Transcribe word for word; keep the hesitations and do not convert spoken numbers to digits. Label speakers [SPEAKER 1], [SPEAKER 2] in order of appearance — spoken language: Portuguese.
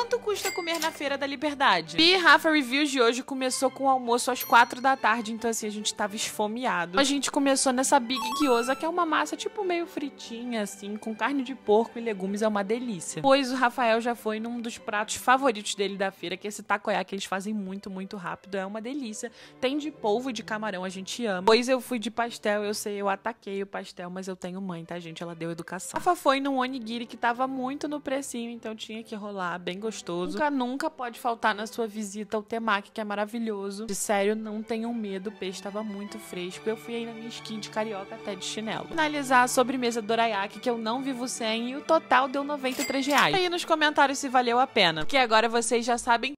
[SPEAKER 1] quanto custa comer na Feira da Liberdade? E Rafa Reviews de hoje começou com o almoço às quatro da tarde, então assim, a gente tava esfomeado. A gente começou nessa Big Gyoza, que é uma massa tipo meio fritinha, assim, com carne de porco e legumes, é uma delícia. Pois o Rafael já foi num dos pratos favoritos dele da feira, que é esse takoyaki, que eles fazem muito, muito rápido, é uma delícia. Tem de polvo e de camarão, a gente ama. Pois eu fui de pastel, eu sei, eu ataquei o pastel, mas eu tenho mãe, tá, gente? Ela deu educação. Rafa foi num onigiri que tava muito no precinho, então tinha que rolar, bem gostoso. Nunca, nunca pode faltar na sua visita o temaki, que é maravilhoso. De sério, não tenham medo, o peixe tava muito fresco. Eu fui aí na minha skin de carioca até de chinelo. Finalizar a sobremesa dorayaki, que eu não vivo sem, e o total deu noventa e três reais. Aí nos comentários se valeu a pena, que agora vocês já sabem